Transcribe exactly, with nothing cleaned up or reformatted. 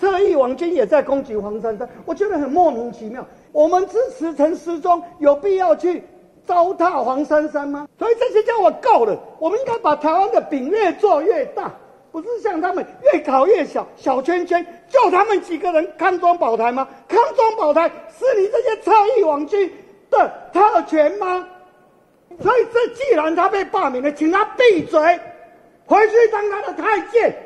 侧翼网军也在攻击黄珊珊，我觉得很莫名其妙。我们支持陈时中，有必要去糟蹋黄珊珊吗？所以这些叫我够了，我们应该把台湾的饼越做越大，不是像他们越搞越小，小圈圈，就他们几个人康庄保台吗？康庄保台是你这些侧翼网军的特权吗？所以这既然他被罢免了，请他闭嘴，回去当他的太监。